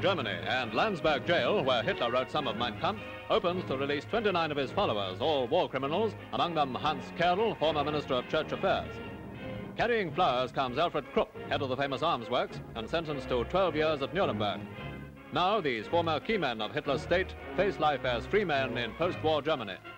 Germany, and Landsberg Jail, where Hitler wrote some of Mein Kampf, opens to release 29 of his followers, all war criminals, among them Hans Kehrl, former Minister of Church Affairs. Carrying flowers comes Alfred Krupp, head of the famous arms works, and sentenced to 12 years at Nuremberg. Now these former key men of Hitler's state face life as free men in post-war Germany.